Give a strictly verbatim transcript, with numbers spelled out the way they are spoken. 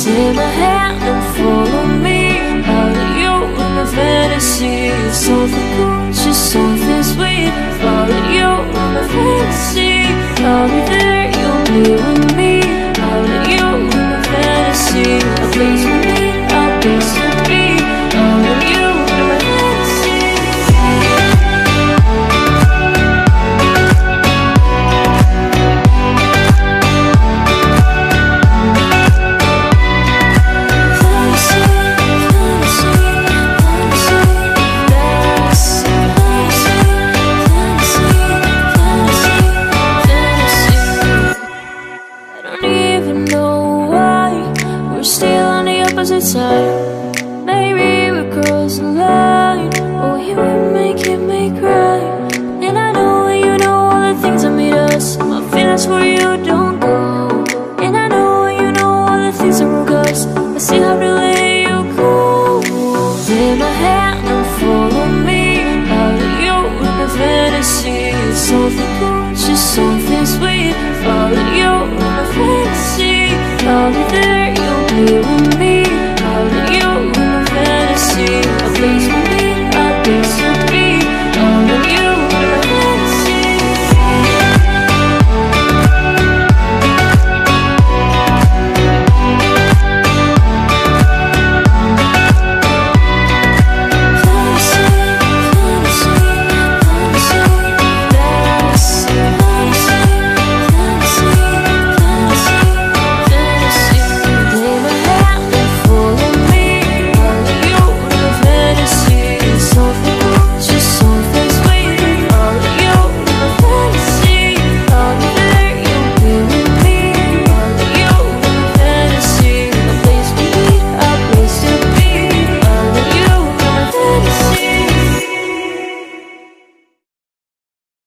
Take my hand and follow me out of you in my fantasy. Something cool, just something sweet. Follow you in my fantasy. I'll be there, you'll be with me. Out of you in my fantasy. A place for me, a place to be. Out of you in my fantasy. Side. Maybe we cross the line. Oh, you would make it me cry. And I know and you know all the things that made us. My feelings for you don't go. And I know and you know all the things that broke us. I still have to let you go. Take my hand and follow me out of you in my fantasy. Something cool, just something sweet. Follow you in my fantasy. I'll be there, you'll be with me.